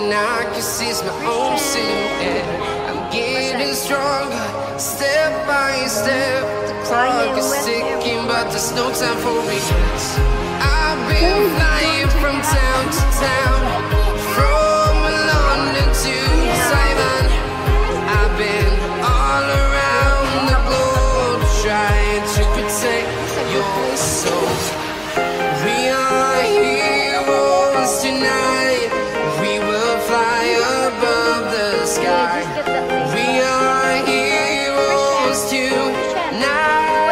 and I can see my own silhouette. I'm getting stronger, step by step. The clock is ticking, but there's no time for regrets. I've been flying from town to town, from London to Taiwan. I've been all around the globe, trying to protect your soul. We are heroes tonight. We will fly above the sky. We are heroes tonight.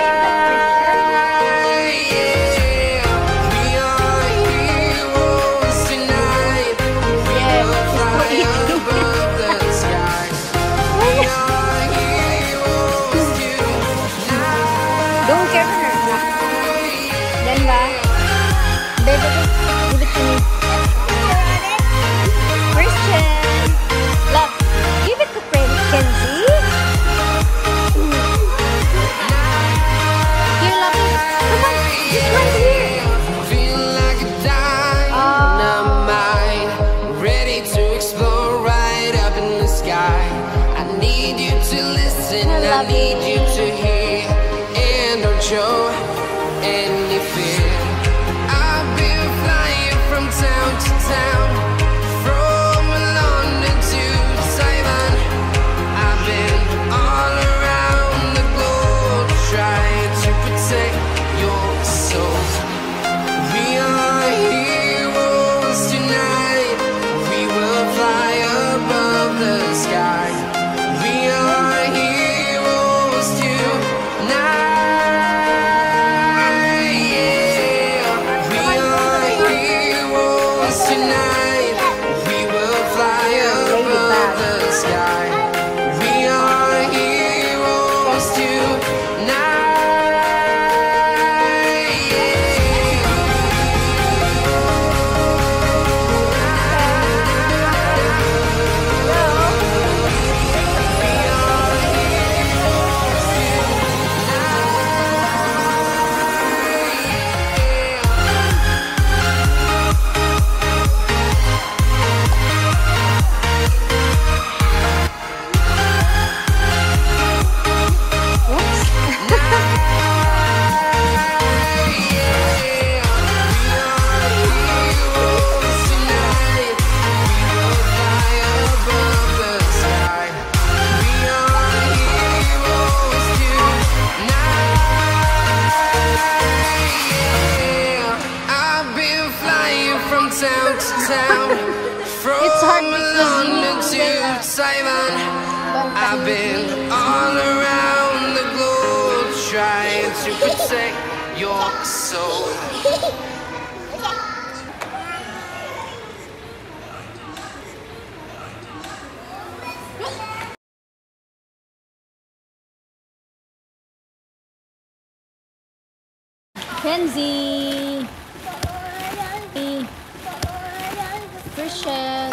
I need you to hear and don't show any fear. I've been flying from town to town, from London to Taiwan. I've been all around the globe, trying to protect your soul. We are heroes tonight. We will fly above the sky. We are heroes tonight, we will fly above the sky. We are heroes town to town, from London to Taiwan. I've been all around the globe, trying to protect your soul. Kenzie, Christian.